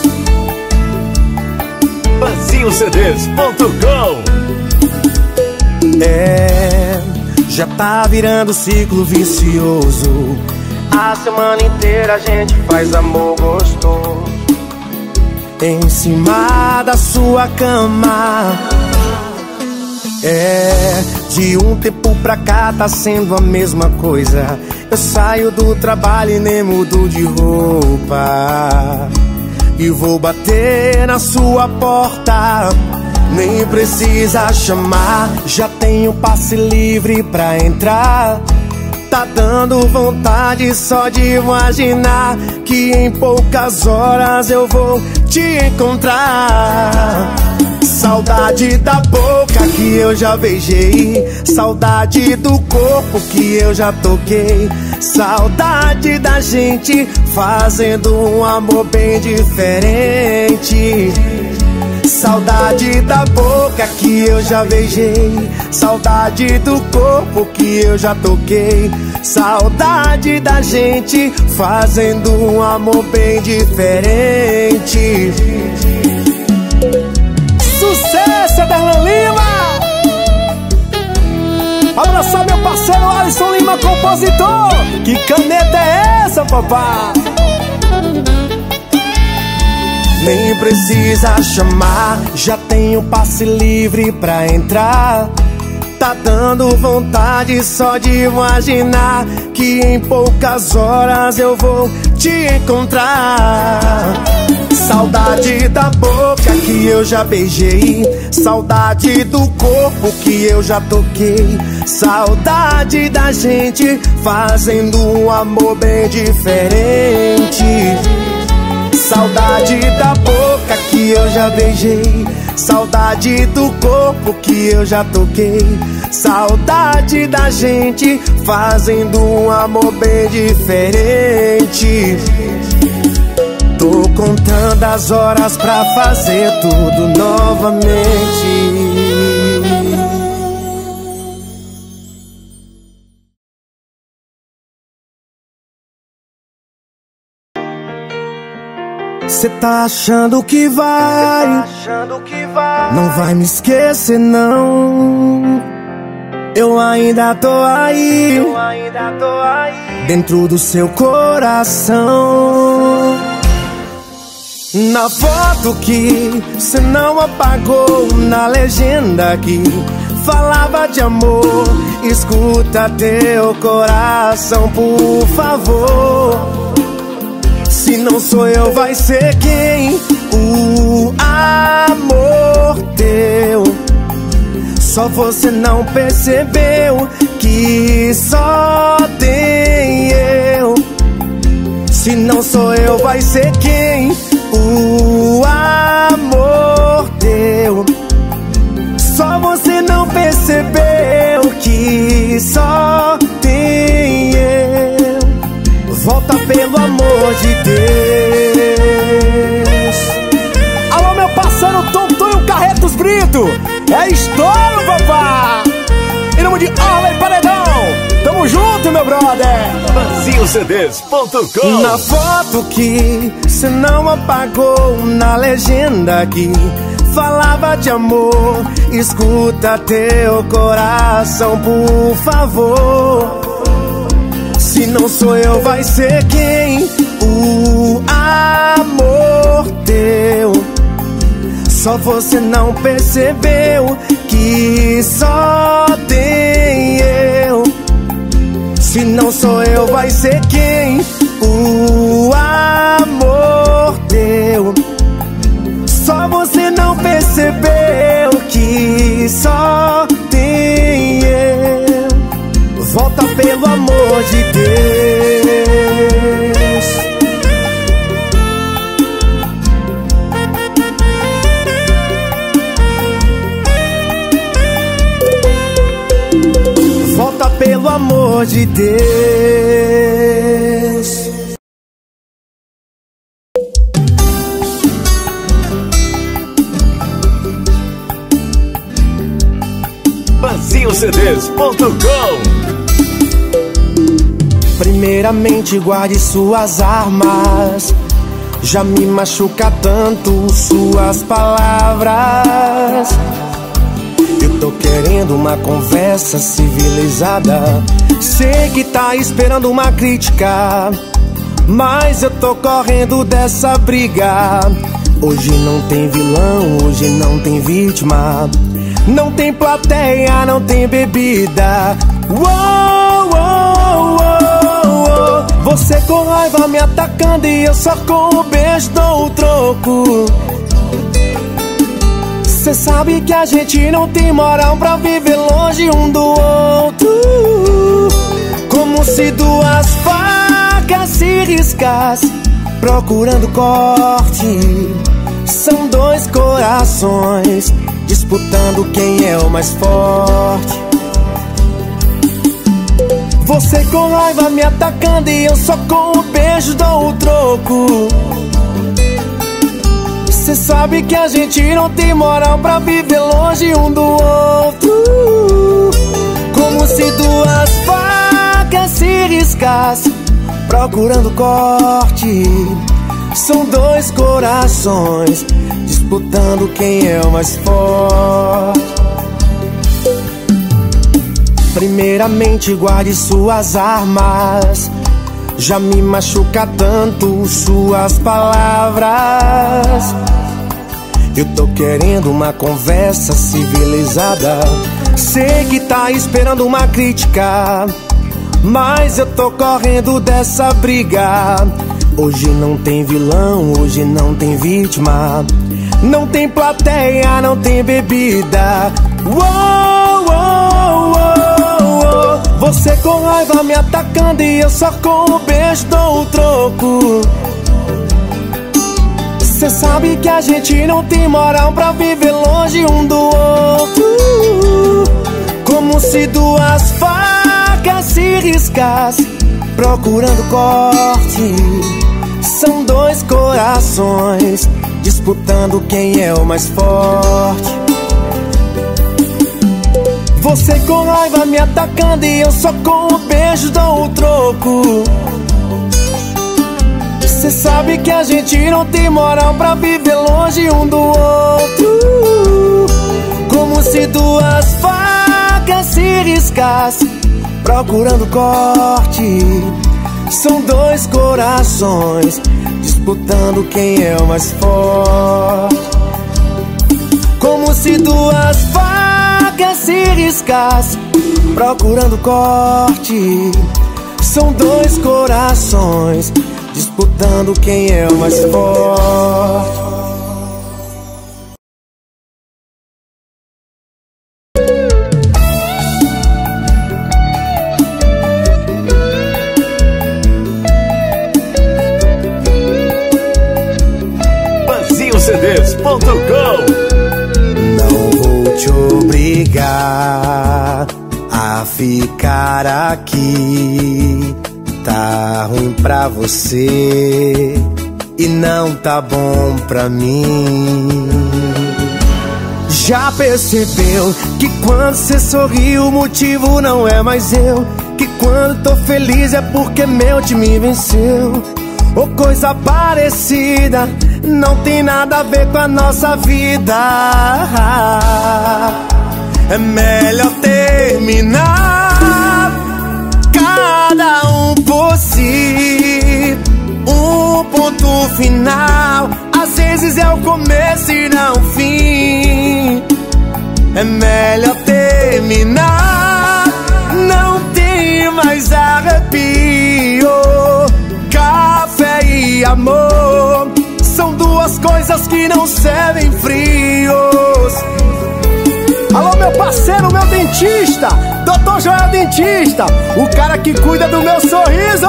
BanzinhoCDs.com. Já tá virando ciclo vicioso. A semana inteira a gente faz amor gostoso em cima da sua cama. De um tempo pra cá tá sendo a mesma coisa. Eu saio do trabalho e nem mudo de roupa e vou bater na sua porta. Nem precisa chamar, já tenho passe livre pra entrar. Tá dando vontade só de imaginar que em poucas horas eu vou te encontrar. Saudade da boca que eu já beijei, saudade do corpo que eu já toquei, saudade da gente fazendo um amor bem diferente. Saudade da boca que eu já beijei, saudade do corpo que eu já toquei, saudade da gente fazendo um amor bem diferente. Sucesso, Ederlan Lima! Abraçar meu parceiro Alisson Lima, compositor. Que caneta é essa, papá? Nem precisa chamar, já tenho passe livre pra entrar. Tá dando vontade só de imaginar que em poucas horas eu vou te encontrar. Saudade da boca que eu já beijei, saudade do corpo que eu já toquei, saudade da gente fazendo um amor bem diferente. Saudade da boca que eu já beijei, saudade do corpo que eu já toquei, saudade da gente fazendo um amor bem diferente. Tô contando as horas pra fazer tudo novamente. Cê tá achando que vai, não vai me esquecer não. Eu ainda tô aí, dentro do seu coração. Na foto que cê não apagou, na legenda que falava de amor, escuta teu coração, por favor. Se não sou eu, vai ser quem? O amor teu. Só você não percebeu que só tem eu. Se não sou eu, vai ser quem? O amor teu. Só você não percebeu que só tem eu. Volta pelo amor de Deus. Alô, meu parceiro Tontonho Carretos Brito. É estouro, papá. Em nome de Arley Paredão, tamo junto, meu brother. BanzinhoCDs.com. Na foto que cê não apagou, na legenda que falava de amor, escuta teu coração, por favor. Se não sou eu, vai ser quem? O amor teu. Só você não percebeu que só tem eu. Se não sou eu, vai ser quem? O amor teu. Só você não percebeu que só tem eu. Volta pelo amor de Deus. Volta pelo amor de Deus. BanzinhoCDs.com. Primeiramente guarde suas armas, Já me machuca tanto suas palavras. Eu tô querendo uma conversa civilizada. Sei que tá esperando uma crítica, mas eu tô correndo dessa briga. Hoje não tem vilão, hoje não tem vítima, não tem plateia, não tem bebida. Uou, uou, uou, uou. Você com raiva me atacando e eu só com o beijo dou o troco. Cê sabe que a gente não tem moral pra viver longe um do outro. Como se duas facas se riscassem procurando corte. São dois corações disputando quem é o mais forte. Você com raiva me atacando e eu só com o beijo dou o troco. Cê sabe que a gente não tem moral pra viver longe um do outro. Como se duas facas se riscassem procurando corte. São dois corações disputando quem é o mais forte. Primeiramente guarde suas armas. Já me machuca tanto suas palavras. Eu tô querendo uma conversa civilizada. Sei que tá esperando uma crítica, mas eu tô correndo dessa briga. Hoje não tem vilão, hoje não tem vítima, não tem plateia, não tem bebida. Uou, uou, uou, uou. Você com raiva me atacando e eu só com o beijo dou o troco. Cê sabe que a gente não tem moral pra viver longe um do outro. Como se duas facas se riscassem procurando corte. São dois corações disputando quem é o mais forte. Você com raiva me atacando e eu só com o beijo dou o troco. Cê sabe que a gente não tem moral pra viver longe um do outro. Como se duas facas se riscassem procurando corte. São dois corações disputando quem é o mais forte. Como se duas facas se riscassem procurando corte. São dois corações disputando quem é o mais forte. CDs.com. Não vou te obrigar a ficar aqui. Tá ruim pra você e não tá bom pra mim. Já percebeu que quando cê sorri o motivo não é mais eu? Que quando tô feliz é porque meu time venceu? Ou coisa parecida, não tem nada a ver com a nossa vida. É melhor terminar, cada um por si, um ponto final. Às vezes é o começo e não o fim. É melhor terminar, não tem mais arrepio. Café e amor são duas coisas que não servem frios. Alô, meu parceiro, meu dentista, Dr. Joel Dentista, o cara que cuida do meu sorriso.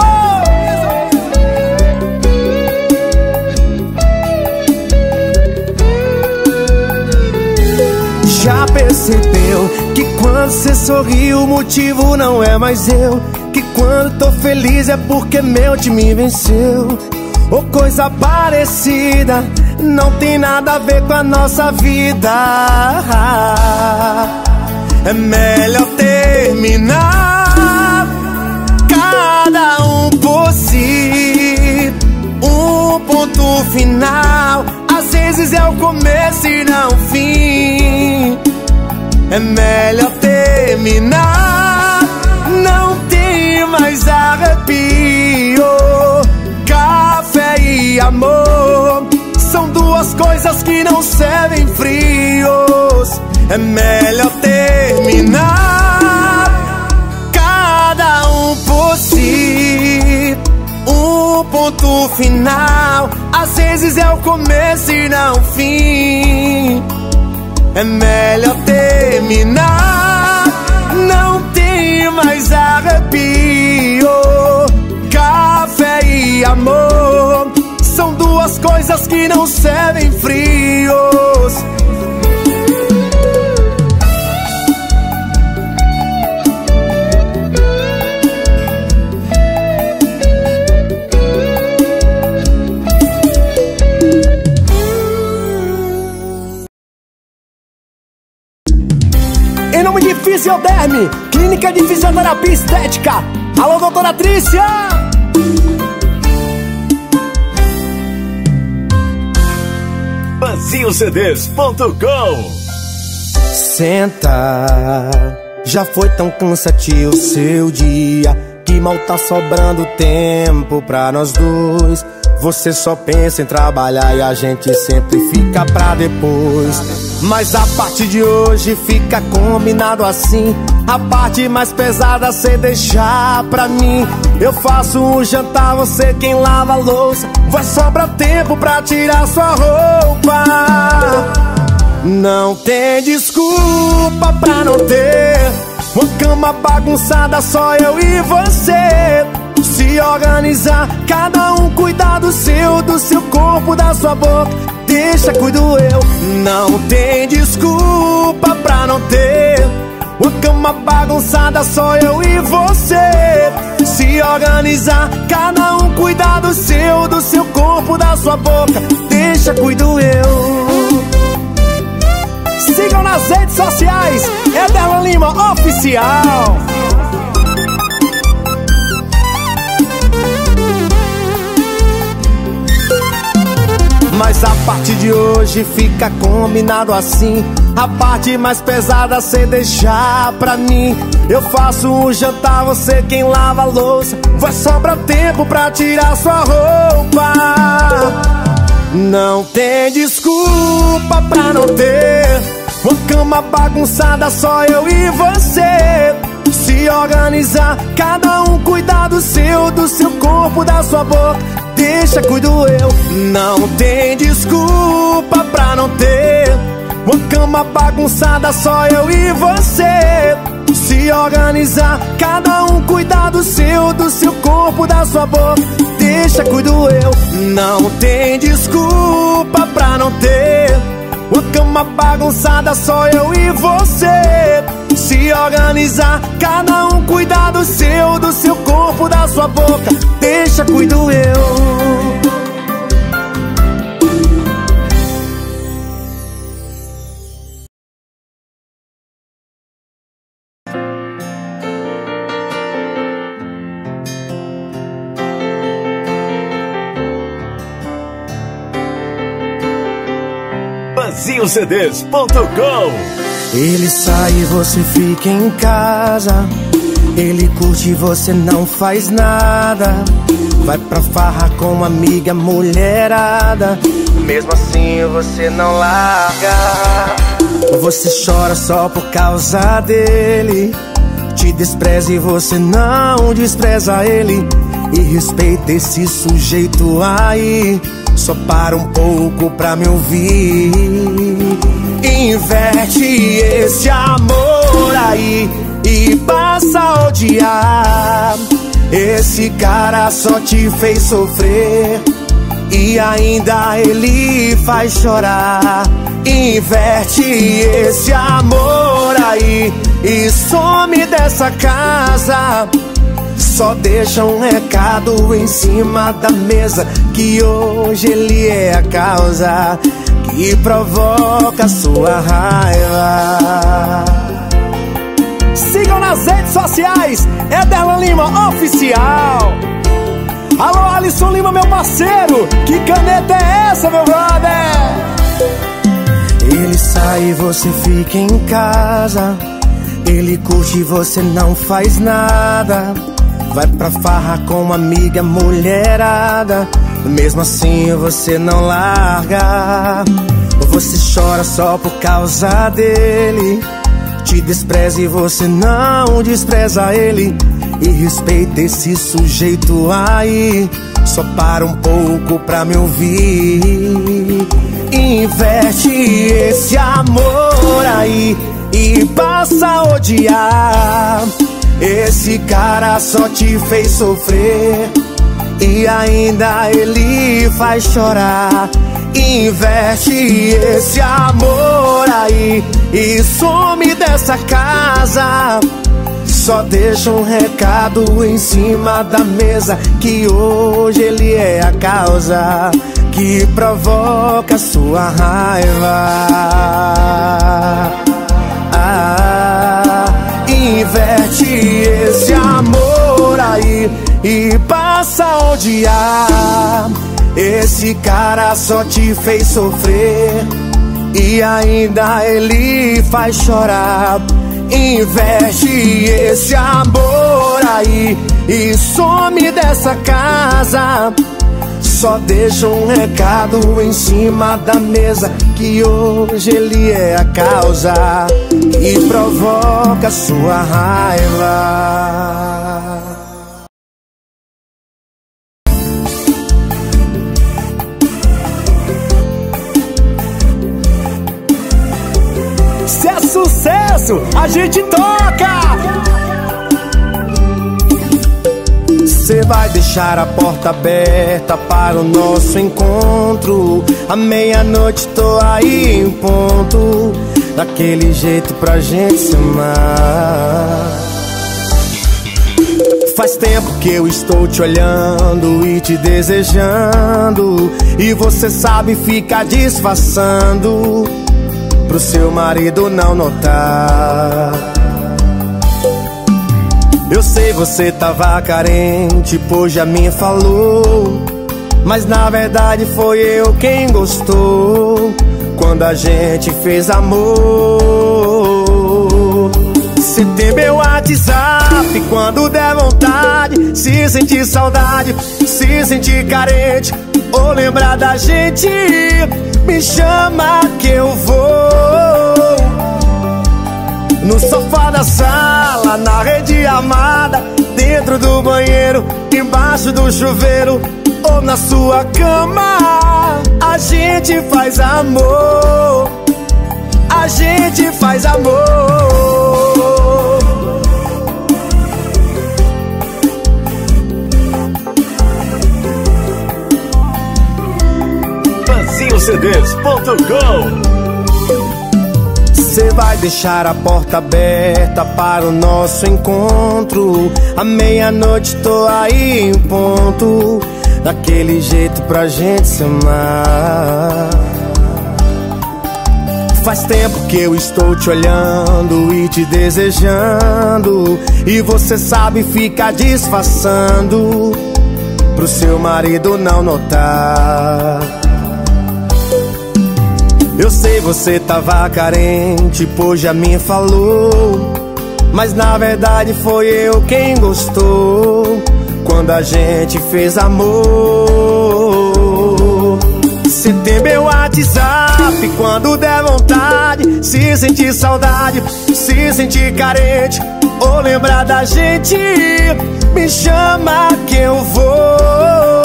Já percebeu que quando cê sorri o motivo não é mais eu? Que quando tô feliz é porque meu time venceu? Ou coisa parecida, não tem nada a ver com a nossa vida. É melhor terminar, cada um por si, um ponto é o começo e não o fim. É melhor terminar, não tem mais arrepio. Café e amor são duas coisas que não servem frios. É melhor terminar, cada um por si. Um ponto final, às vezes é o começo e não o fim. É melhor terminar, não tem mais arrepio. Café e amor são duas coisas que não servem frios. Em nome de Fisioderme, Clínica de Fisioterapia Estética. Alô, doutora Trícia! VazioCDs.com. Senta, já foi tão cansativo o seu dia que mal tá sobrando tempo pra nós dois. Você só pensa em trabalhar e a gente sempre fica pra depois. Mas a partir de hoje fica combinado assim, a parte mais pesada cê deixar pra mim. Eu faço o jantar, você quem lava a louça. Vai sobrar tempo pra tirar sua roupa. Não tem desculpa pra não ter uma cama bagunçada, só eu e você. Se organizar, cada um cuidar do seu corpo, da sua boca. Deixa, cuido eu. Não tem desculpa pra não ter uma cama bagunçada, só eu e você. Se organizar, cada um cuidar do seu corpo, da sua boca. Deixa, cuido eu. Sigam nas redes sociais, Ederlan Lima Oficial. Mas a partir de hoje fica combinado assim, a parte mais pesada cê deixar pra mim. Eu faço o jantar, você quem lava a louça. Vai sobrar tempo pra tirar sua roupa. Não tem desculpa pra não ter uma cama bagunçada, só eu e você. Se organizar, cada um cuidar do seu corpo, da sua boca. Deixa, cuido eu. Não tem desculpa pra não ter uma cama bagunçada, só eu e você. Se organizar, cada um cuidar do seu corpo, da sua boca. Deixa, cuido eu. Não tem desculpa pra não ter uma cama bagunçada, só eu e você. Se organizar, cada um cuidar do seu corpo, da sua boca. Deixa, cuido eu. VazioCDs.com. Ele sai e você fica em casa. Ele curte e você não faz nada. Vai pra farra com uma amiga mulherada. Mesmo assim você não larga. Você chora só por causa dele. Te despreza e você não despreza ele. E respeita esse sujeito aí. Só para um pouco pra me ouvir. Inverte esse amor aí e passa a odiar. Esse cara só te fez sofrer e ainda ele faz chorar. Inverte esse amor aí e some dessa casa. Só deixa um recado em cima da mesa, que hoje ele é a causa que provoca sua raiva. Sigam nas redes sociais, Ederlan Lima Oficial. Alô, Alisson Lima, meu parceiro. Que caneta é essa, meu brother? Aí você fica em casa, ele curte e você não faz nada. Vai pra farra com uma amiga mulherada, mesmo assim você não larga. Você chora só por causa dele, te despreza e você não despreza ele. E respeita esse sujeito aí, só para um pouco pra me ouvir. Inverte esse amor aí e passa a odiar. Esse cara só te fez sofrer e ainda ele faz chorar. Inverte esse amor aí e some dessa casa. Só deixa um recado em cima da mesa, que hoje ele é a causa que provoca sua raiva. Inverte esse amor aí e passa a odiar. Esse cara só te fez sofrer e ainda ele faz chorar. Inverte esse amor aí e some dessa casa. Só deixa um recado em cima da mesa, que hoje ele é a causa que provoca sua raiva. Se é sucesso, a gente toca! Você vai deixar a porta aberta para o nosso encontro. À meia-noite tô aí em ponto, daquele jeito pra gente se amar. Faz tempo que eu estou te olhando e te desejando, e você sabe ficar disfarçando pro seu marido não notar. Eu sei, você tava carente, pois já me falou, mas na verdade foi eu quem gostou quando a gente fez amor. Você tem meu WhatsApp quando der vontade, se sentir saudade, se sentir carente ou lembrar da gente, me chama que eu vou. No sofá da sala, na rede amada, dentro do banheiro, embaixo do chuveiro ou na sua cama, a gente faz amor. A gente faz amor. FanzinhoCDs.com. Você vai deixar a porta aberta para o nosso encontro. À meia-noite tô aí em ponto, daquele jeito pra gente se amar. Faz tempo que eu estou te olhando e te desejando, e você sabe ficar disfarçando pro seu marido não notar. Eu sei, você tava carente, pois já me falou, mas na verdade foi eu quem gostou quando a gente fez amor. Você tem meu WhatsApp quando der vontade, se sentir saudade, se sentir carente ou lembrar da gente, me chama que eu vou.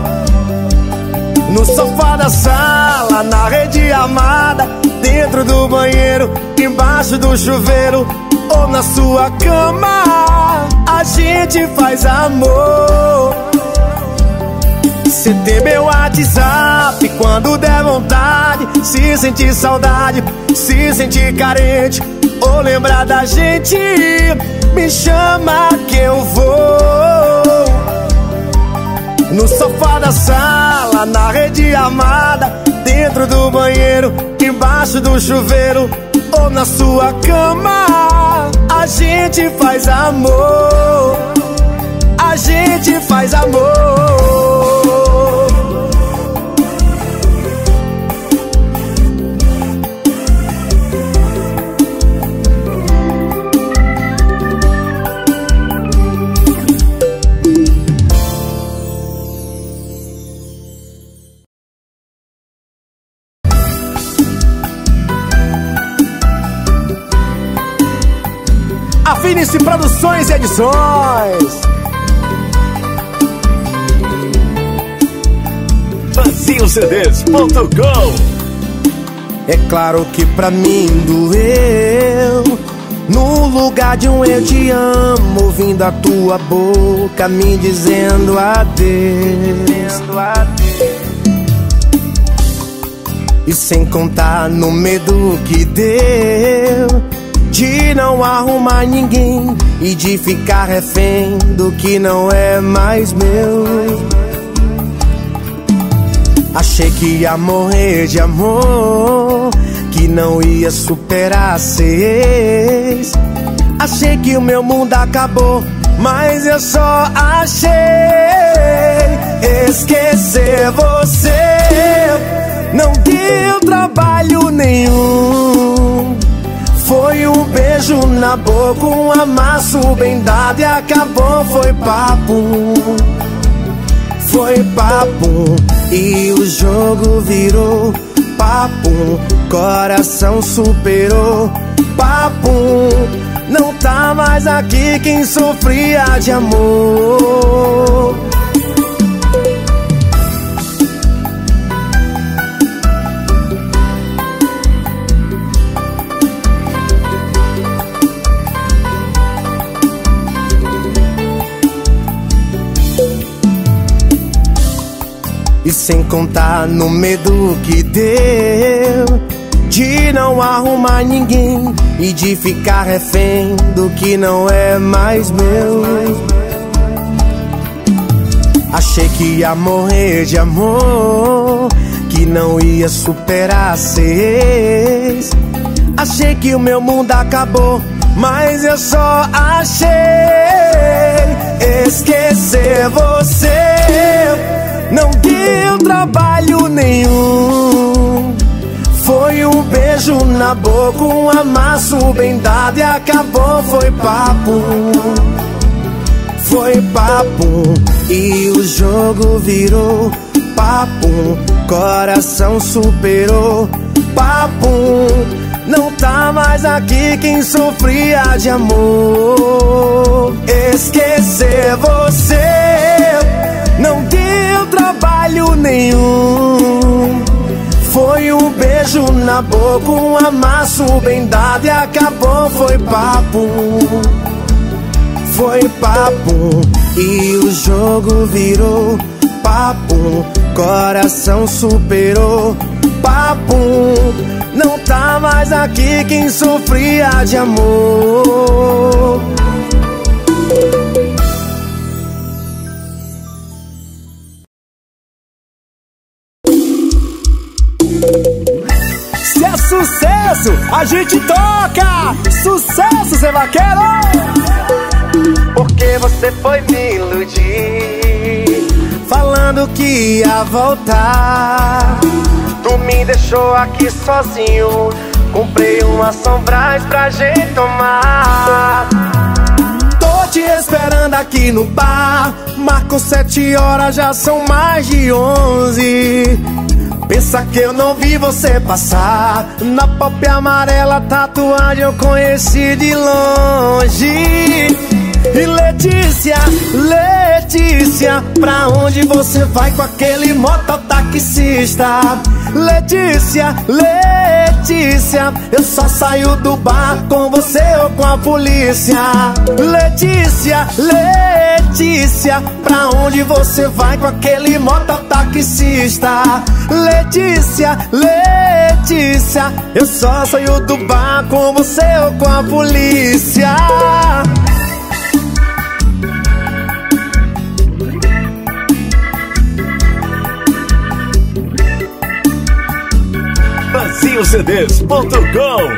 No sofá da sala, na rede amada, dentro do banheiro, embaixo do chuveiro ou na sua cama, a gente faz amor. Você tem meu WhatsApp quando der vontade, se sentir saudade, se sentir carente ou lembrar da gente, me chama que eu vou. No sofá da sala, na rede amada, dentro do banheiro, embaixo do chuveiro ou na sua cama, a gente faz amor. A gente faz amor. Vinice Produções e Edições. VazioCDs.com. É claro que pra mim doeu, no lugar de um eu te amo, ouvindo a tua boca me dizendo adeus. E sem contar no medo que deu de não arrumar ninguém e de ficar refém do que não é mais meu. Achei que ia morrer de amor, que não ia superar seis. Achei que o meu mundo acabou, mas eu só achei esquecer você. Não deu trabalho nenhum, foi um beijo na boca, um amasso bem dado e acabou. Foi papo, foi papo, e o jogo virou papo. Coração superou papo, não tá mais aqui quem sofria de amor. E sem contar no medo que deu de não arrumar ninguém e de ficar refém do que não é mais meu. Achei que ia morrer de amor, que não ia superar seis. Achei que o meu mundo acabou, mas eu só achei esquecer você. Não deu trabalho nenhum, foi um beijo na boca, um amasso bem dado e acabou. Foi papo, foi papo, e o jogo virou papo. Coração superou papo, não tá mais aqui quem sofria de amor. Esquecer você não deu trabalho nenhum, foi um beijo na boca, um amasso bem dado e acabou. Foi papo, foi papo, e o jogo virou papo. Coração superou papo, não tá mais aqui quem sofria de amor. Se é sucesso, a gente toca! Sucesso, Zé Vaqueiro! Porque você foi me iludir, falando que ia voltar. Tu me deixou aqui sozinho, comprei uma Sombras pra gente tomar. Tô te esperando aqui no bar, marcou 7 horas, já são mais de 11. Pensa que eu não vi você passar, na pop amarela tatuagem eu conheci de longe. E Letícia, Letícia, pra onde você vai com aquele mototaxista? Letícia, Letícia, eu só saio do bar com você ou com a polícia. Letícia, Letícia, pra onde você vai com aquele mototaxista? Letícia, Letícia, eu só saio do bar com você ou com a polícia. VazioCDs.com.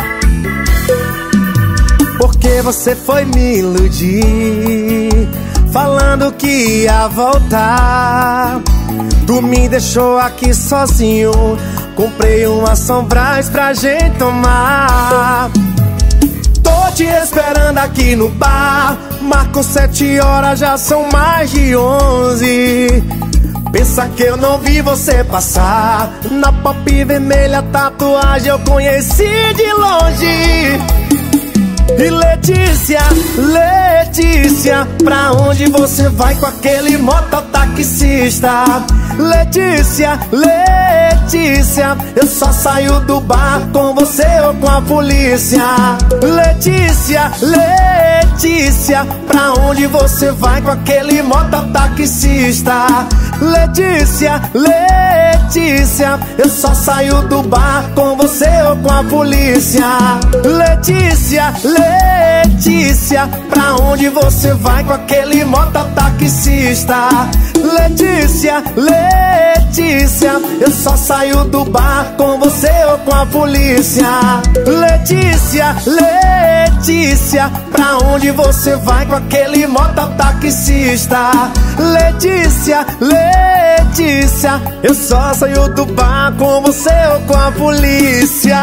Porque você foi me iludir, falando que ia voltar. Tu me deixou aqui sozinho, comprei uma Sombras pra gente tomar. Tô te esperando aqui no bar, marcou 7 horas, já são mais de 11. Pensa que eu não vi você passar, na pop vermelha tatuagem eu conheci de longe. E Letícia, Letícia, pra onde você vai com aquele mototaxista? Letícia, Letícia, eu só saio do bar com você ou com a polícia. Letícia, Letícia, pra onde você vai com aquele mototaxista? Letícia, Letícia, eu só saio do bar com você ou com a polícia. Letícia, Letícia, pra onde você vai com aquele mototaxista? Letícia, Letícia, eu só saio do bar com você ou com a polícia. Letícia, Letícia, pra onde você vai com aquele mototaxista? Letícia, Letícia, eu só saio do bar com você ou com a polícia.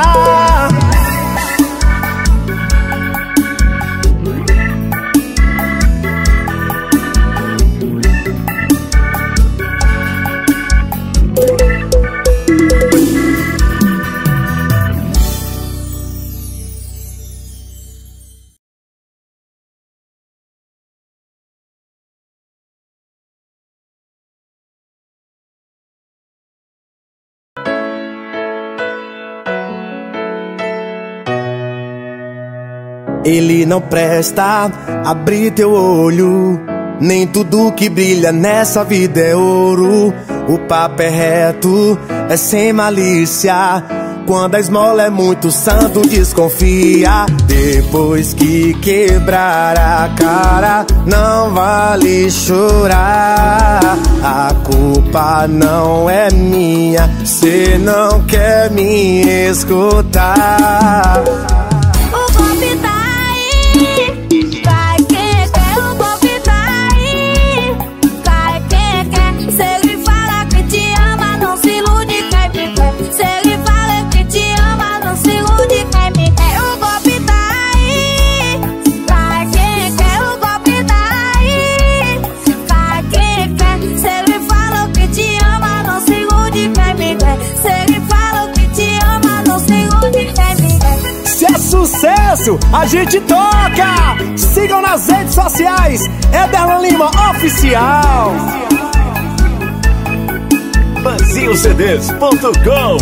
Ele não presta, abre teu olho. Nem tudo que brilha nessa vida é ouro. O papo é reto, é sem malícia. Quando a esmola é muito santo, desconfia. Depois que quebrar a cara, não vale chorar. A culpa não é minha, cê não quer me escutar. O golpe tá aí, vai quem quer, o golpe tá aí, vai quem quer. Se ele fala que te ama, não se ilude, quem me quer. Se ele fala que te ama, não se ilude, quem me quer. O golpe tá aí, vai quem quer, o golpe tá aí, vai quem quer. Se ele fala que te ama, não se ilude, quem me quer. Se ele fala que te ama, não se ilude, quem me quer. Se é sucesso, a gente toca! Sigam nas redes sociais, Ederlan Lima Oficial. BasilCDs.com.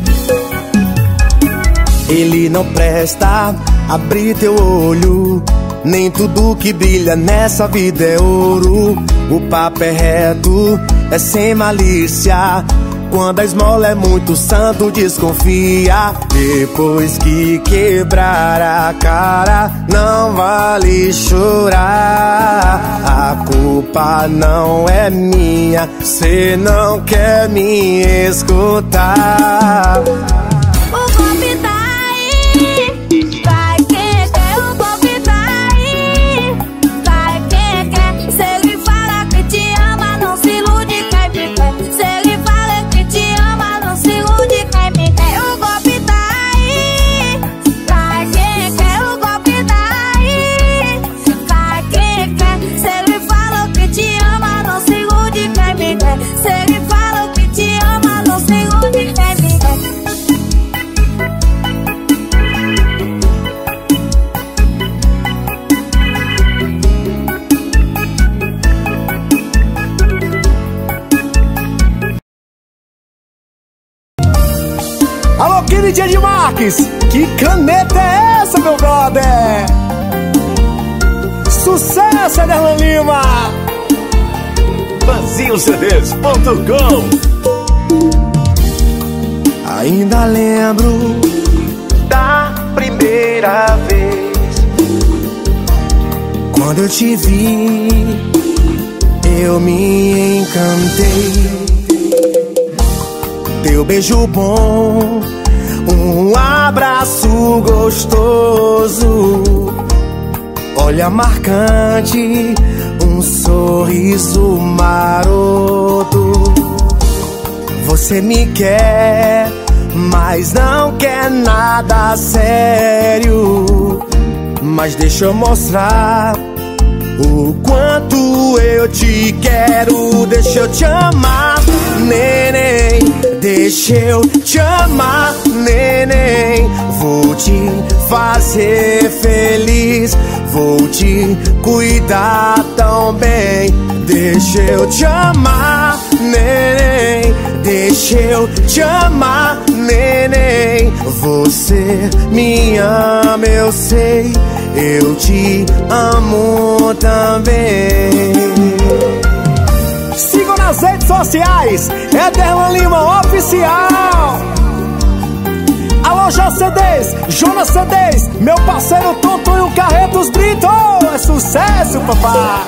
Ele não presta, abre teu olho. Nem tudo que brilha nessa vida é ouro. O papo é reto, é sem malícia. Quando a esmola é muito santo, desconfia. Depois que quebrar a cara, não vale chorar. A culpa não é minha, cê não quer me escutar. O golpe tá aí, vai quem quer, o golpe tá aí, vai quem quer. Se ele fala que te ama, não se ilude, quem me quer. Se ele fala que te ama, não se ilude, quem me quer. O golpe tá aí, vai quem quer, o golpe tá aí, vai quem quer. Se ele fala que te ama, não se ilude, quem me quer. Se ele fala que te ama, não se ilude, quem me quer. Alô, queridinha de Marques, que caneta é essa, meu brother? Sucesso, Ederlan Lima! BasilCDs.com. Ainda lembro da primeira vez, quando eu te vi, eu me encantei. Teu beijo bom, um abraço gostoso, olhar marcante, um sorriso maroto. Você me quer, mas não quer nada sério. Mas deixa eu mostrar o quanto eu te quero. Deixa eu te amar, neném. deixa eu te amar, neném. Vou te fazer feliz, vou te cuidar tão bem. Deixa eu te amar, neném. Deixa eu te amar, neném. Você me ama, eu sei. Eu te amo também. Sigam nas redes sociais, Ederlan Lima Oficial. Alô, JCDs, Jonas CDs, meu parceiro Tontonho Carretos Brito. É sucesso, papai.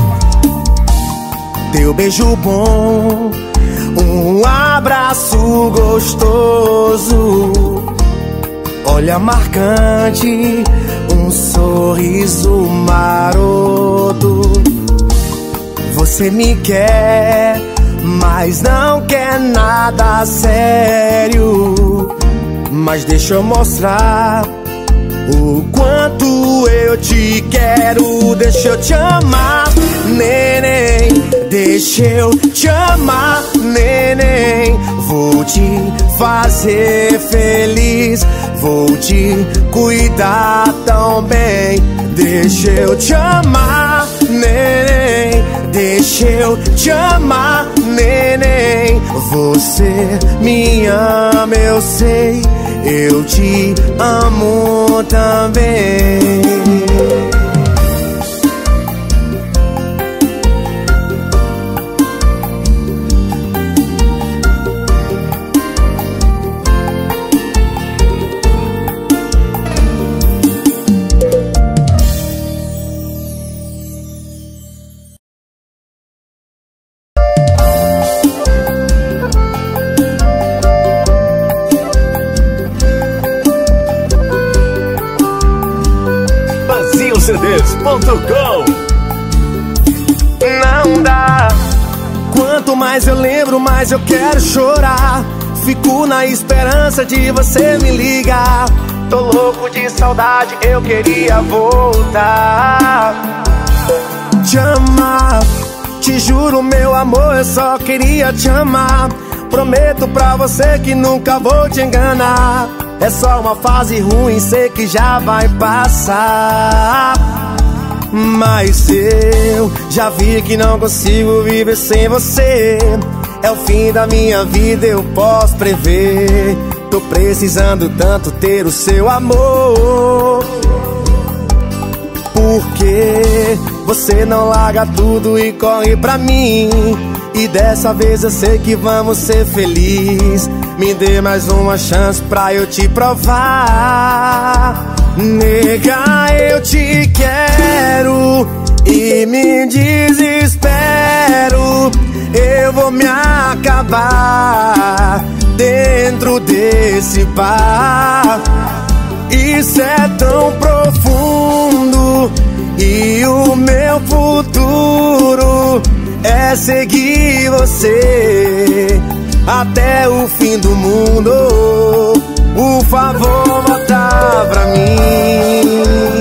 Teu beijo bom, um abraço gostoso, olha marcante, um sorriso maroto. Você me quer, mas não quer nada sério. Mas deixa eu mostrar o quanto eu te quero. Deixa eu te amar, neném. Deixa eu te amar, neném. Vou te fazer feliz, vou te cuidar tão bem. Deixa eu te amar, neném. Deixa eu te amar, neném. Você me ama, eu sei. Eu te amo também. CDs.com. Não dá. Quanto mais eu lembro, mais eu quero chorar. Fico na esperança de você me ligar. Tô louco de saudade, eu queria voltar. Te amar, te juro meu amor, eu só queria te amar. Prometo pra você que nunca vou te enganar. É só uma fase ruim, sei que já vai passar. Mas eu já vi que não consigo viver sem você. É o fim da minha vida, eu posso prever. Tô precisando tanto ter o seu amor. Porque você não larga tudo e corre pra mim. E dessa vez eu sei que vamos ser felizes. Me dê mais uma chance pra eu te provar. Nega, eu te quero e me desespero. Eu vou me acabar dentro desse bar. Isso é tão profundo e o meu futuro é seguir você até o fim do mundo. Por favor, volta pra mim.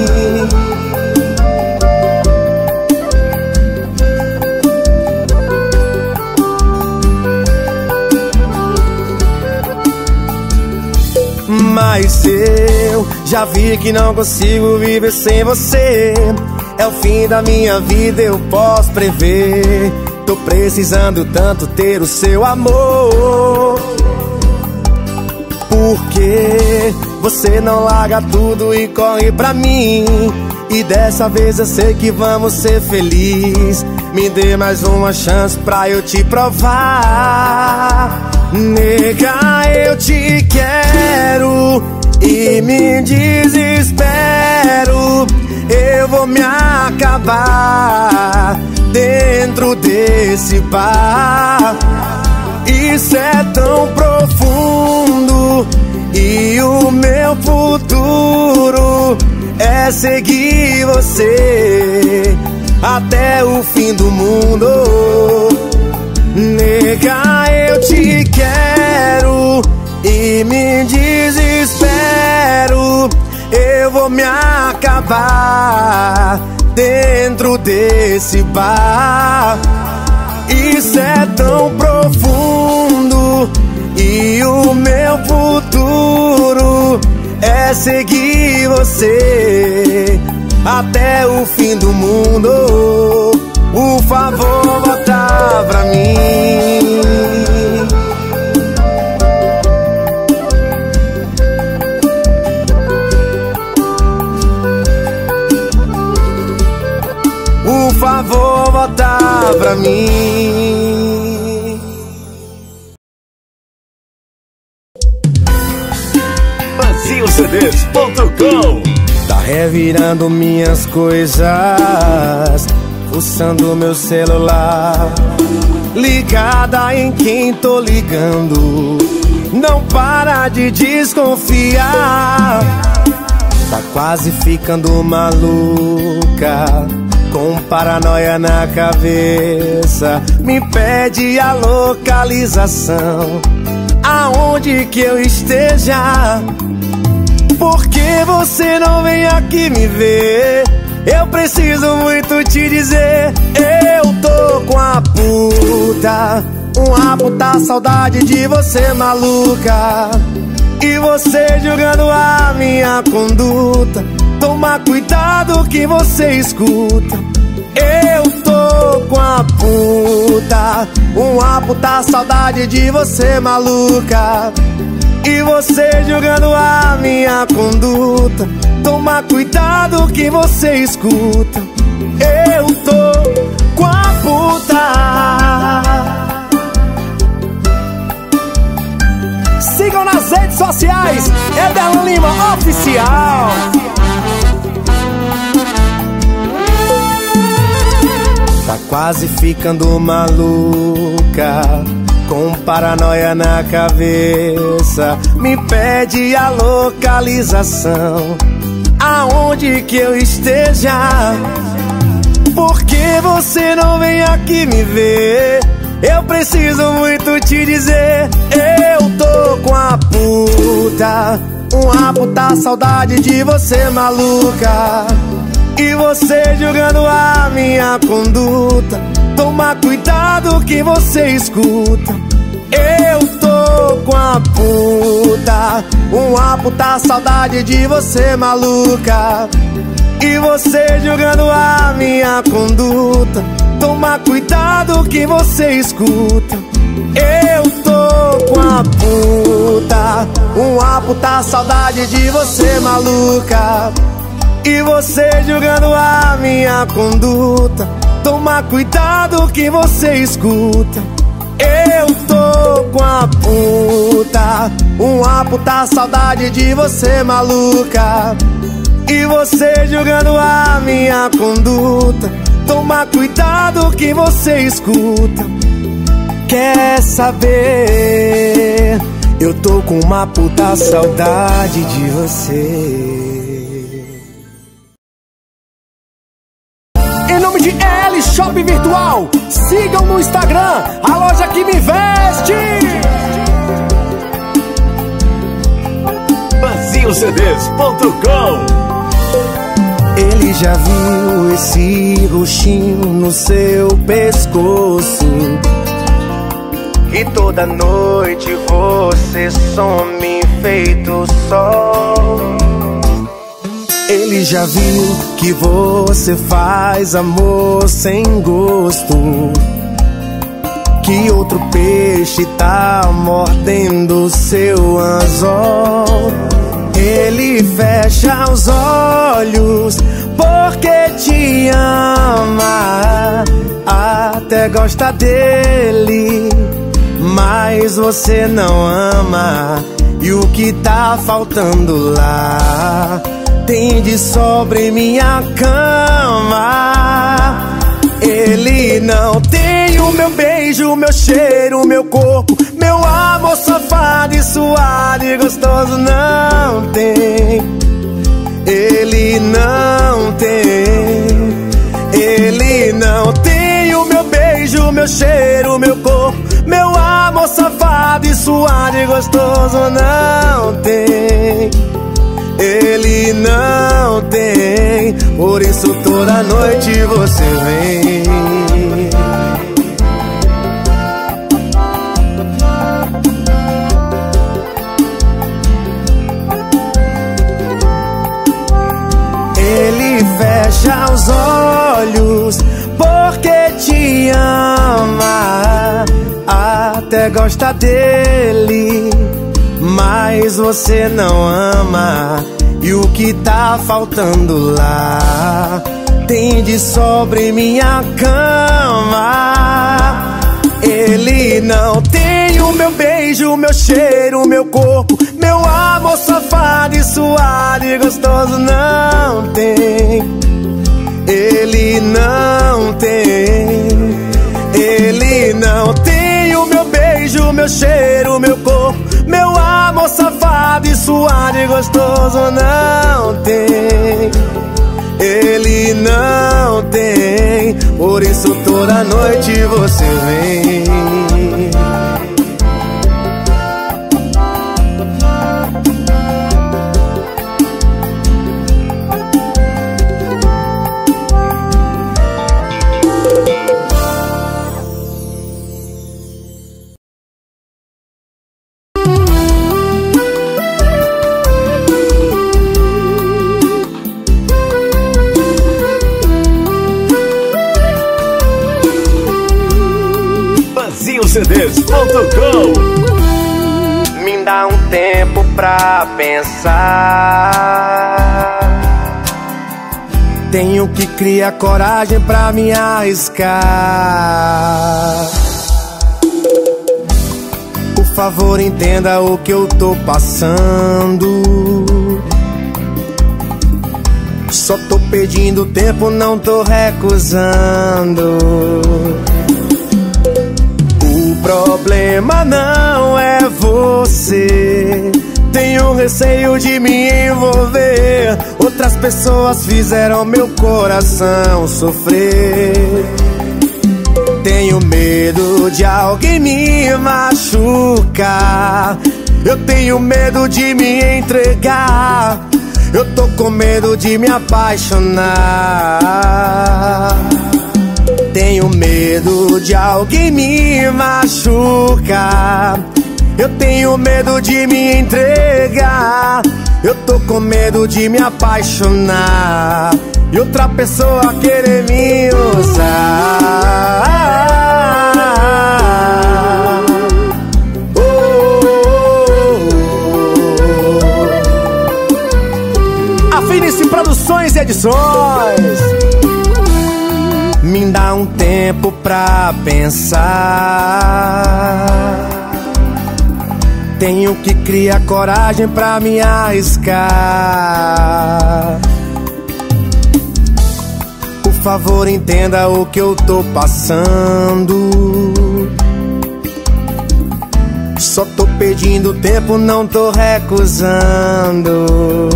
Mas eu já vi que não consigo viver sem você. É o fim da minha vida, eu posso prever. Tô precisando tanto ter o seu amor. Porque você não larga tudo e corre pra mim. E dessa vez eu sei que vamos ser felizes. Me dê mais uma chance pra eu te provar. Nega, eu te quero e me desespero. Eu vou me acabar dentro desse bar. Isso é tão profundo e o meu futuro é seguir você até o fim do mundo. Nega, eu te quero e me desespero. Eu vou me acabar dentro desse bar. Isso é tão profundo e é seguir você até o fim do mundo. Por favor, volta pra mim. Por favor, volta pra mim. BrasilCDs.com. Tá revirando minhas coisas, fuçando meu celular, ligada em quem tô ligando, não para de desconfiar. Tá quase ficando maluca, com paranoia na cabeça, me pede a localização, aonde que eu esteja. Por que você não vem aqui me ver? Eu preciso muito te dizer, eu tô com a puta, uma puta saudade de você, maluca. E você julgando a minha conduta, toma cuidado que você escuta. Eu tô com a puta, uma puta saudade de você, maluca. E você julgando a minha conduta, toma cuidado que você escuta. Eu tô com a puta. Sigam nas redes sociais, Ederlan Lima Oficial. Tá quase ficando maluca, com paranoia na cabeça, me pede a localização, aonde que eu esteja. Por que você não vem aqui me ver? Eu preciso muito te dizer, eu tô com a puta, uma puta saudade de você, maluca. E você julgando a minha conduta, toma cuidado que você escuta. Eu tô com a puta, uma puta saudade de você, maluca. E você julgando a minha conduta, toma cuidado que você escuta. Eu tô com a puta, uma puta saudade de você, maluca. E você julgando a minha conduta, toma cuidado que você escuta. Eu tô com a puta, uma puta saudade de você, maluca. E você julgando a minha conduta, toma cuidado que você escuta. Quer saber? Eu tô com uma puta saudade de você. Em nome de L Shop Virtual, sigam no Instagram, a loja que me veste. BrasilCDs.com. Ele já viu esse roxinho no seu pescoço, e toda noite você some feito sol. Ele já viu que você faz amor sem gosto, que outro peixe tá mordendo seu anzol. Ele fecha os olhos porque te ama, até gosta dele, mas você não ama. E o que tá faltando lá tem de sobra em minha cama. Ele não tem o meu beijo, o meu cheiro, o meu corpo, meu amor safado e suado e gostoso. Não tem. Ele não tem. Ele não tem o meu beijo, o meu cheiro, o meu corpo, meu amor safado e suado e gostoso. Não tem. Ele não tem. Por isso toda noite você vem. meus olhos, porque te ama, até gosta dele, mas você não ama. E o que tá faltando lá tem de sobra em minha cama. Ele não tem o meu beijo, meu cheiro, meu corpo, meu amor safado e suado e gostoso. Não tem. Ele não tem. Ele não tem o meu beijo, meu cheiro, meu corpo, meu amor safado e suado e gostoso. Não tem. Ele não tem. Por isso toda noite você vem. CDs.com. Me dá um tempo pra pensar. Tenho que criar coragem pra me arriscar. Por favor, entenda o que eu tô passando. Só tô pedindo tempo, não tô recusando. O problema não é você. Tenho receio de me envolver. Outras pessoas fizeram meu coração sofrer. Tenho medo de alguém me machucar. Eu tenho medo de me entregar. Eu tô com medo de me apaixonar. Tenho medo de alguém me machucar. Eu tenho medo de me entregar. Eu tô com medo de me apaixonar e outra pessoa querer me usar. Afine-se Produções e Edições. Me dá um tempo pra pensar. Tenho que criar coragem pra me arriscar. Por favor, entenda o que eu tô passando. Só tô pedindo tempo, não tô recusando.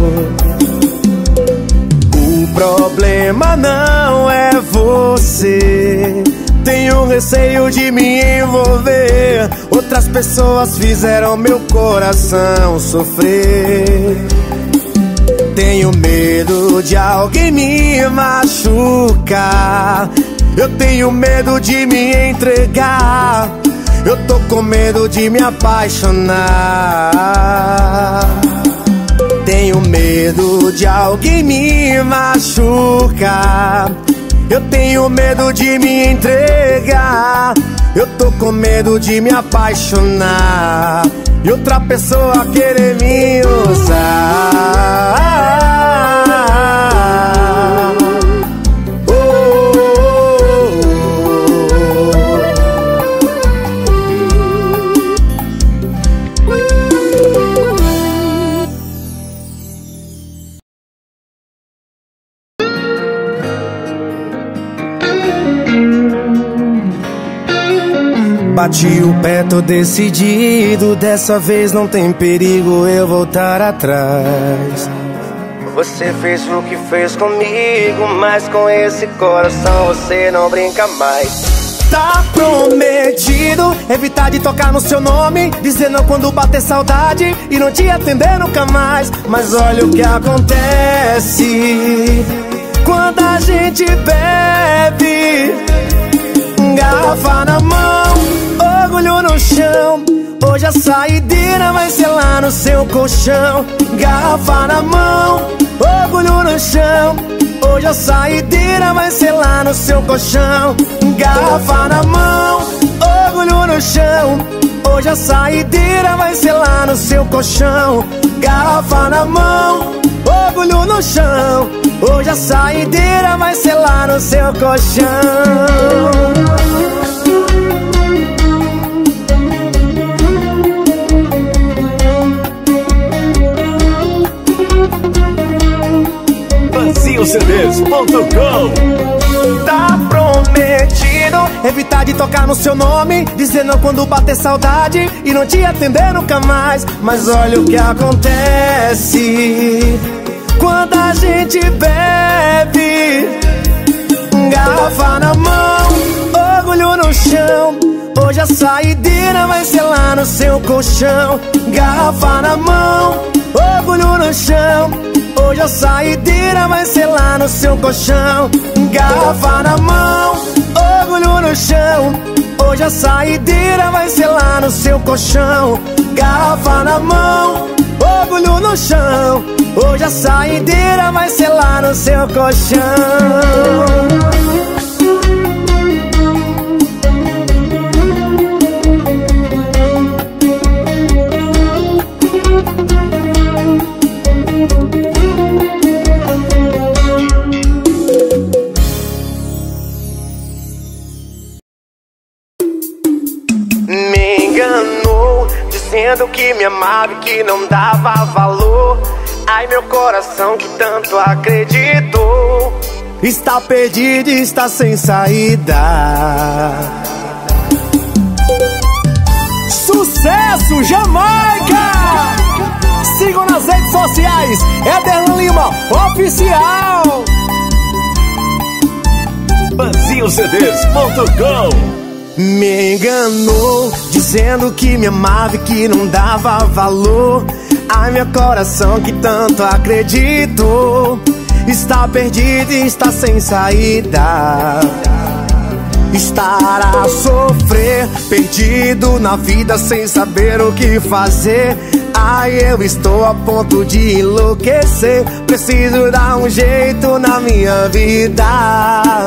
O problema não é você. Tenho receio de me envolver. Outras pessoas fizeram meu coração sofrer. Tenho medo de alguém me machucar. Eu tenho medo de me entregar. Eu tô com medo de me apaixonar. Tenho medo de alguém me machucar. Eu tenho medo de me entregar. Eu tô com medo de me apaixonar e outra pessoa querer me usar. Bati o pé, tô decidido. Dessa vez não tem perigo eu voltar atrás. Você fez o que fez comigo, mas com esse coração você não brinca mais. Tá prometido evitar de tocar no seu nome, dizer não quando bater saudade e não te atender nunca mais. Mas olha o que acontece quando a gente bebe. Garrafa na mão, orgulho no chão. Hoje a saideira vai ser lá no seu colchão. Garrafa na mão, orgulho no chão. Hoje a saideira vai ser lá no seu colchão. Garrafa na mão, orgulho no chão. Hoje a saideira vai ser lá no seu colchão. Garrafa na mão, orgulho no chão. Hoje a saideira vai ser lá no seu colchão. CDs.com. Tá prometido evitar de tocar no seu nome, dizer não quando bater saudade e não te atender nunca mais. Mas olha o que acontece quando a gente bebe. Garrafa na mão, orgulho no chão. Hoje a saideira vai ser lá no seu colchão. Garrafa na mão, orgulho no chão. Hoje a saideira vai ser lá no seu colchão. Garrafa na mão, orgulho no chão. Hoje a saideira vai ser lá no seu colchão. Garrafa na mão, orgulho no chão. Hoje a saideira vai ser lá no seu colchão. Dizendo que me amava e que não dava valor. Ai, meu coração que tanto acreditou está perdido e está sem saída. Sucesso, Jamaica! Sigam nas redes sociais, Ederlan Lima Oficial. BasilCDs.com. Me enganou, dizendo que me amava e que não dava valor. Ai, meu coração que tanto acreditou está perdido e está sem saída. Estar a sofrer, perdido na vida sem saber o que fazer. Ai, eu estou a ponto de enlouquecer. Preciso dar um jeito na minha vida.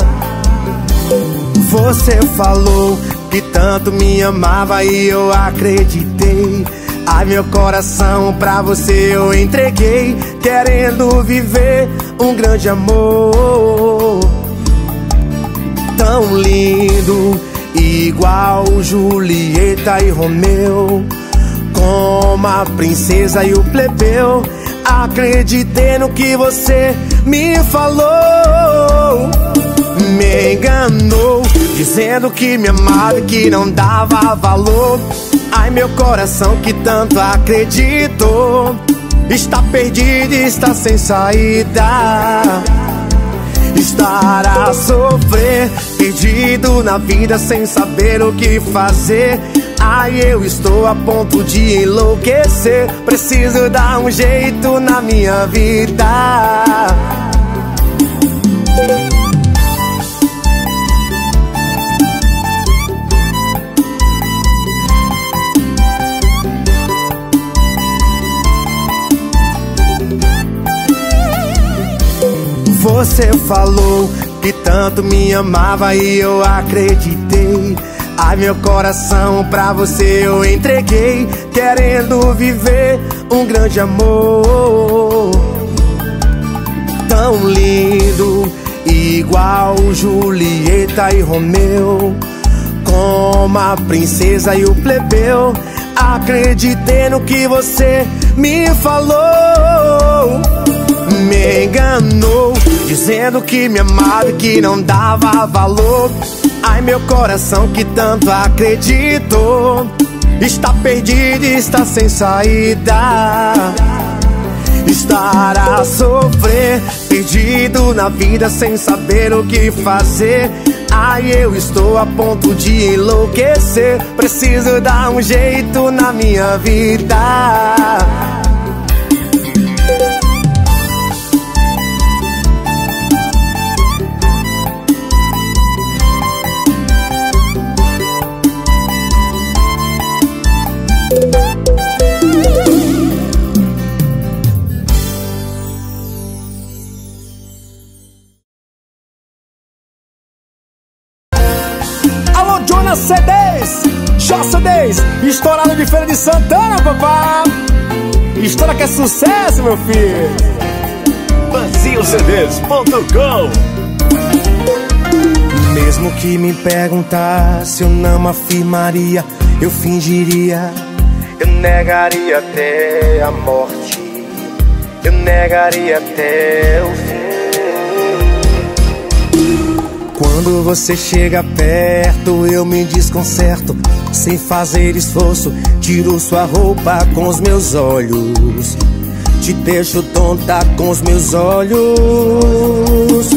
Você falou que tanto me amava e eu acreditei. Ai, meu coração pra você eu entreguei, querendo viver um grande amor. Tão lindo, igual Julieta e Romeu, como a princesa e o plebeu. Acreditei no que você me falou. Me enganou, dizendo que me amava e que não dava valor. Ai, meu coração que tanto acreditou está perdido e está sem saída. Estar a sofrer, perdido na vida sem saber o que fazer. Ai, eu estou a ponto de enlouquecer. Preciso dar um jeito na minha vida. Você falou que tanto me amava e eu acreditei. Ai, meu coração pra você eu entreguei, querendo viver um grande amor. Tão lindo, igual Julieta e Romeu, como a princesa e o plebeu. Acreditei no que você me falou. Me enganou, dizendo que me amava e que não dava valor. Ai, meu coração que tanto acreditou está perdido e está sem saída. Estar a sofrer, perdido na vida sem saber o que fazer. Ai, eu estou a ponto de enlouquecer. Preciso dar um jeito na minha vida. estourado de Feira de Santana, papá. Estoura que é sucesso, meu filho. VazioCDs.com. Mesmo que me perguntasse, eu não afirmaria, eu fingiria, eu negaria até a morte, eu negaria até o fim. Quando você chega perto, eu me desconcerto, sem fazer esforço, tiro sua roupa com os meus olhos, te deixo tonta com os meus olhos.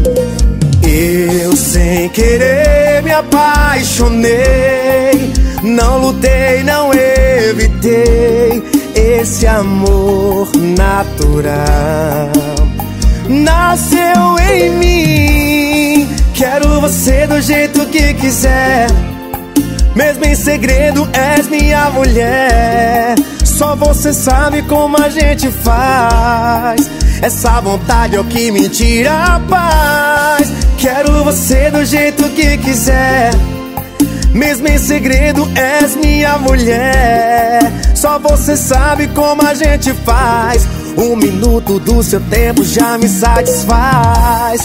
Eu sem querer me apaixonei, não lutei, não evitei esse amor natural. Nasceu em mim, quero você do jeito que quiser. Mesmo em segredo és minha mulher, só você sabe como a gente faz. Essa vontade é o que me tira a paz. Quero você do jeito que quiser. Mesmo em segredo és minha mulher, só você sabe como a gente faz. 1 minuto do seu tempo já me satisfaz.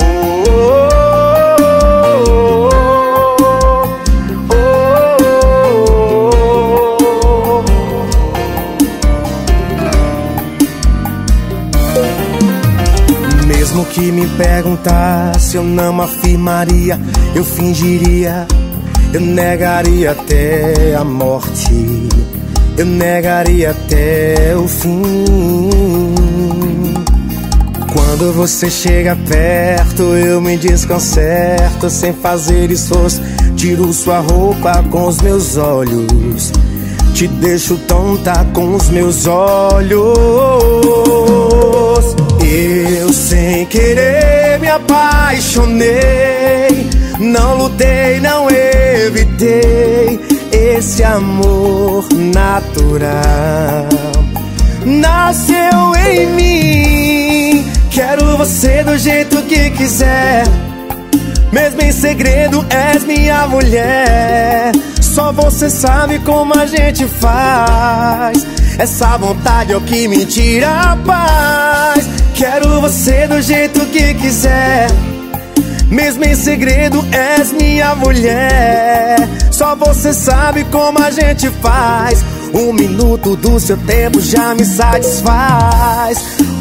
Mesmo que me perguntasse, eu não afirmaria, eu fingiria, eu negaria até a morte, eu negaria até o fim. Quando você chega perto, eu me desconcerto, sem fazer esforço, tiro sua roupa com os meus olhos, te deixo tonta com os meus olhos. Eu sem querer me apaixonei, não lutei, não evitei esse amor natural. Nasceu em mim, quero você do jeito que quiser. Mesmo em segredo és minha mulher, só você sabe como a gente faz. Essa vontade é o que me tira a paz. Quero você do jeito que quiser. Mesmo em segredo és minha mulher, só você sabe como a gente faz. 1 minuto do seu tempo já me satisfaz.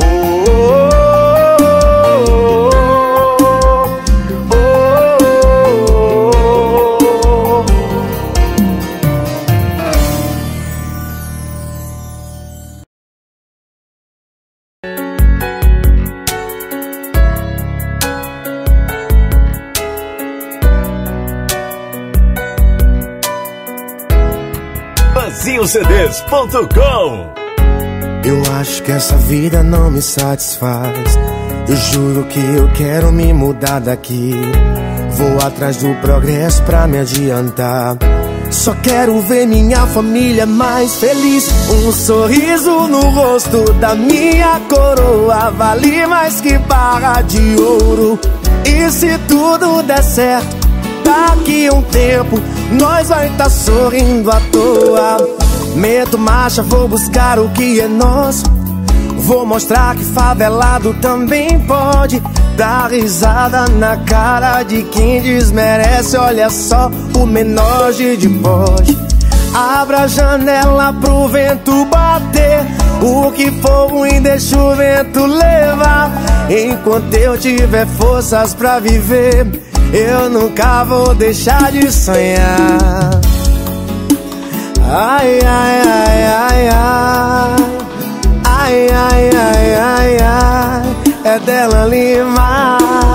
VazioCDs.com. Eu acho que essa vida não me satisfaz. Eu juro que eu quero me mudar daqui. Vou atrás do progresso pra me adiantar. Só quero ver minha família mais feliz. Um sorriso no rosto da minha coroa vale mais que barra de ouro. E se tudo der certo, daqui a um tempo nós vai tá sorrindo à toa. Meto marcha, vou buscar o que é nosso. Vou mostrar que favelado também pode. Dar risada na cara de quem desmerece. Olha só, o menor de bode. Abra a janela pro vento bater. O que for ruim deixa o vento levar. Enquanto eu tiver forças pra viver, eu nunca vou deixar de sonhar. Ai, ai, ai, ai, ai. Ai, ai, ai, ai, ai. É Dela Lima.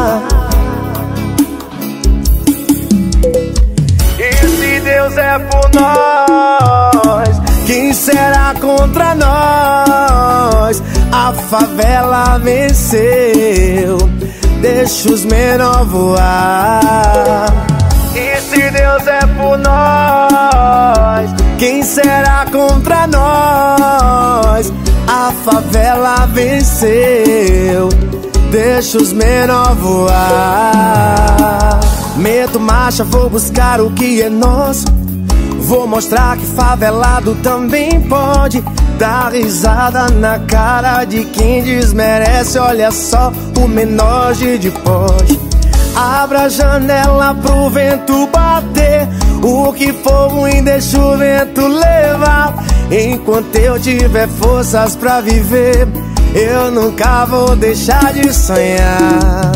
E se Deus é por nós, quem será contra nós? A favela venceu, deixa os menor voar. E se Deus é por nós, quem será contra nós? A favela venceu, deixa os menor voar. Meto marcha, vou buscar o que é nosso. Vou mostrar que favelado também pode dar risada na cara de quem desmerece. Olha só o menor de pode. Abra a janela pro vento bater. O que for ruim deixa o vento levar. Enquanto eu tiver forças pra viver, eu nunca vou deixar de sonhar.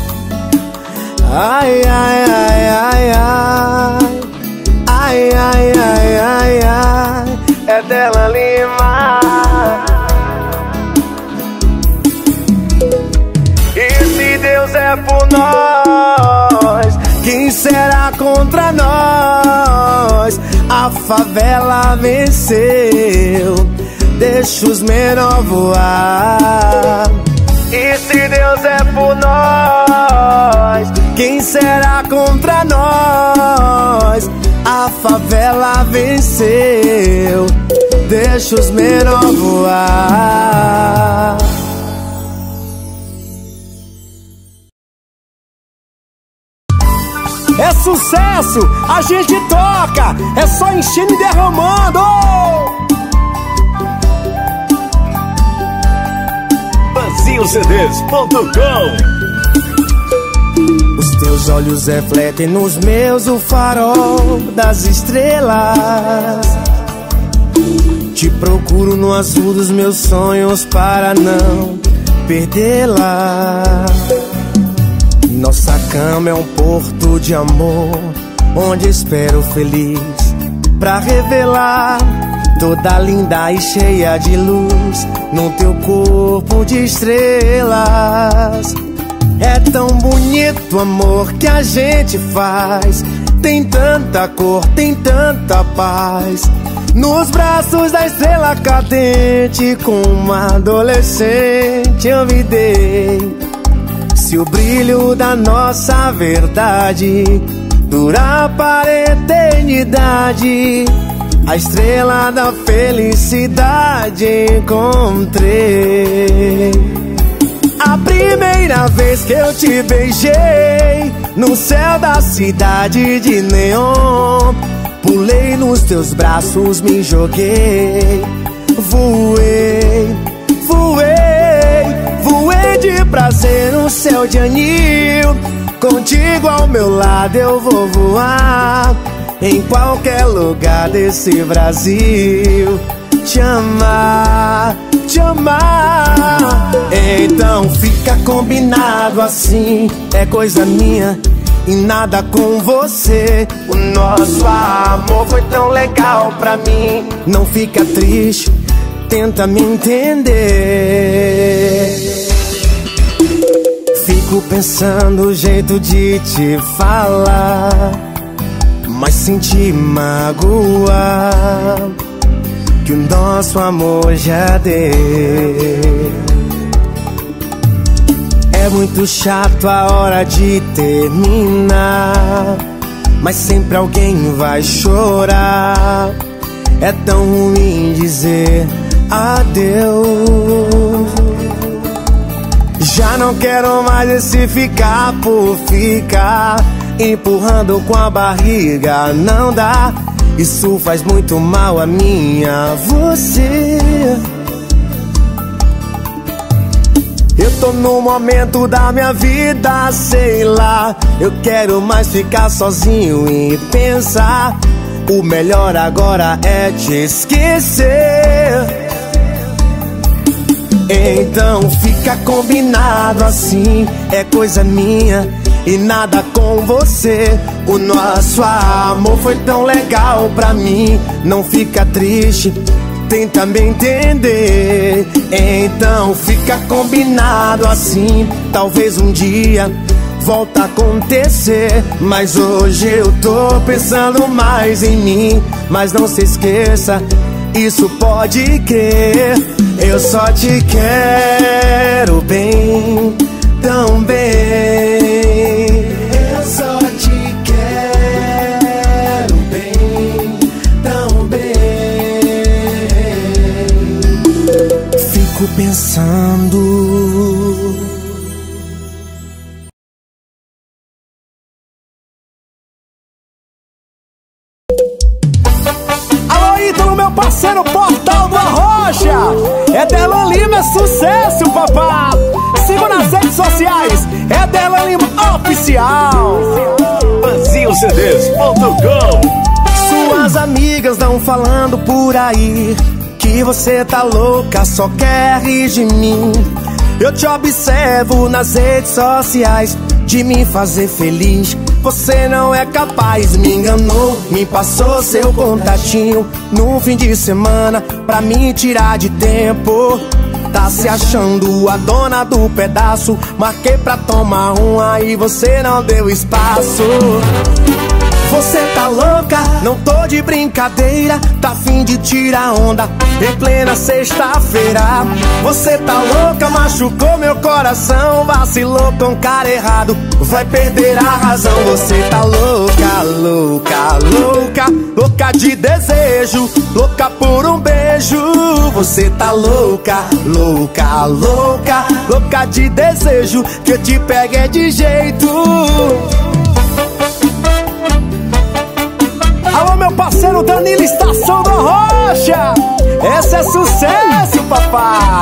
Ai, ai, ai, ai, ai. Ai, ai, ai, ai, ai. É Dela Lima. E se Deus é por nós, quem será contra nós? A favela venceu, deixa os menor voar. E se Deus é por nós, quem será contra nós? A favela venceu, deixa os menor voar. É sucesso, a gente toca, é só enchendo e derramando. BasilCDs.com. Os teus olhos refletem nos meus o farol das estrelas. Te procuro no azul dos meus sonhos para não perdê-la. Nossa cama é um porto de amor, onde espero feliz pra revelar toda linda e cheia de luz no teu corpo de estrelas. É tão bonito o amor que a gente faz. Tem tanta cor, tem tanta paz. Nos braços da estrela cadente, com uma adolescente eu me dei. Se o brilho da nossa verdade durar para a eternidade, a estrela da felicidade encontrei. A primeira vez que eu te beijei, no céu da cidade de neon, pulei nos teus braços, me joguei. Voei, voei, voei de prazer no céu de anil. Contigo ao meu lado eu vou voar, em qualquer lugar desse Brasil. Te amar, te amar. Então fica combinado assim, é coisa minha e nada com você. O nosso amor foi tão legal pra mim. Não fica triste, tenta me entender. Fico pensando o jeito de te falar, mas senti magoar que o nosso amor já deu. É muito chato a hora de terminar, mas sempre alguém vai chorar. É tão ruim dizer adeus. Já não quero mais esse ficar por ficar, empurrando com a barriga, não dá. Isso faz muito mal a mim, a você. Eu tô no momento da minha vida, sei lá, eu quero mais ficar sozinho e pensar. O melhor agora é te esquecer. Então fica combinado assim, é coisa minha e nada com você. O nosso amor foi tão legal pra mim. Não fica triste, tenta me entender. Então fica combinado assim, talvez um dia volta a acontecer. Mas hoje eu tô pensando mais em mim. Mas não se esqueça, isso pode crer, eu só te quero bem, tão bem. Eu só te quero bem, tão bem. Fico pensando. parceiro Portal do Arrocha. É Derlan Lima, é sucesso, papá. Siga nas redes sociais, é Derlan Lima Oficial. BrasilCDs.com. Suas amigas não falando por aí que você tá louca, só quer rir de mim. Eu te observo nas redes sociais, de me fazer feliz. Você não é capaz, me enganou, me passou seu contatinho no fim de semana pra me tirar de tempo. Tá se achando a dona do pedaço, marquei pra tomar um, aí você não deu espaço. Você tá louca, não tô de brincadeira, tá afim de tirar onda em plena sexta-feira. Você tá louca, machucou meu coração, vacilou com cara errado, vai perder a razão. Você tá louca, louca, louca, louca de desejo, louca por um beijo. Você tá louca, louca, louca, louca de desejo, que eu te pegue de jeito. Alô, meu parceiro Danilo, Estação do Arrocha. Esse é sucesso, papá.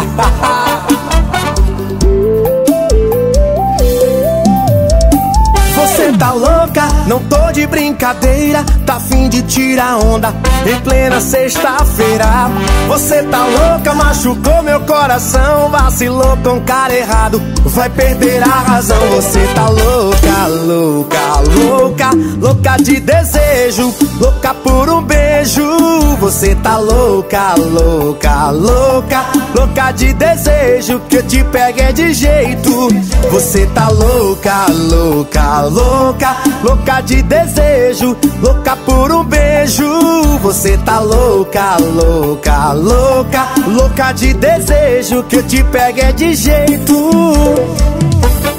Você tá louca, não tô de brincadeira, tá afim de tirar onda em plena sexta-feira. Você tá louca, machucou meu coração, vacilou com cara errado, vai perder a razão. Você tá louca, louca, louca, louca de desejo, louca por um beijo. Você tá louca, louca, louca, louca de desejo, que eu te pegue de jeito. Você tá louca, louca, louca, louca de desejo, louca por um beijo. Você tá louca, louca, louca, louca de desejo, que eu te pegue de jeito.